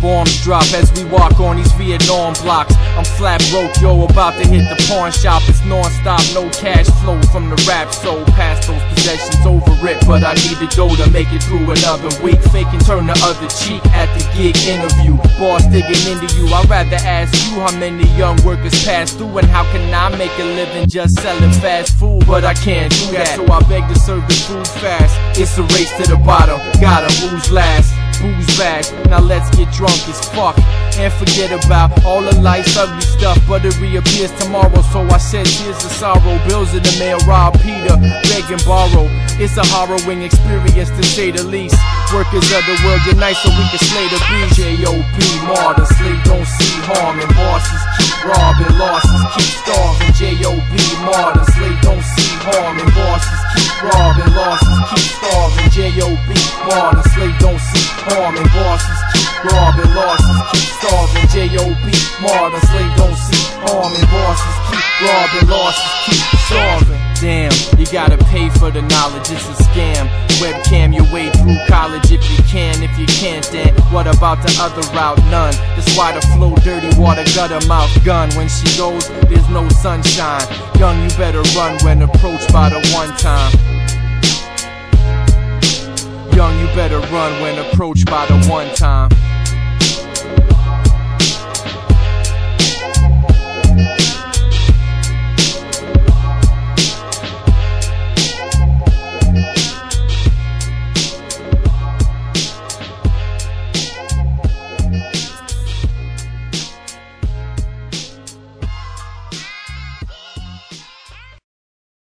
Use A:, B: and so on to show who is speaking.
A: Bombs drop as we walk on these Vietnam blocks. I'm flat broke, yo, about to hit the pawn shop. It's non-stop, no cash flow from the rap, so past those possessions over it. But I need the dough to make it through another week. Fake and turn the other cheek at the gig interview. Boss digging into you, I'd rather ask you how many young workers pass through, and how can I make a living just selling fast food? But I can't do that, so I beg to serve the food fast. It's a race to the bottom, gotta lose last. Booze bash, now let's get drunk as fuck and forget about all the life's ugly stuff. But it reappears tomorrow, so I shed tears of sorrow. Bills in the mail, rob Peter, beg and borrow. It's a harrowing experience to say the least. Workers of the world unite so we can slay the beast. J.O.B. martyr, slave don't see harm, and bosses keep robbing, losses keep starving. J.O.B. martyr, slave don't see harm, and bosses keep robbing, losses keep starving. J.O.B. martyr, slave don't see harm, and bosses keep robbing, losses keep starving. J.O.B. martyr, slave don't see harm, and bosses keep robbing, losses keep starving. Damn, you gotta pay for the knowledge, it's a scam. Webcam your way through college if you can. If you can't, then what about the other route? None. That's why the flow dirty water gutter mouth gun. When she goes, there's no sunshine. Young, you better run when approached by the one time. Young, you better run when approached by the one time.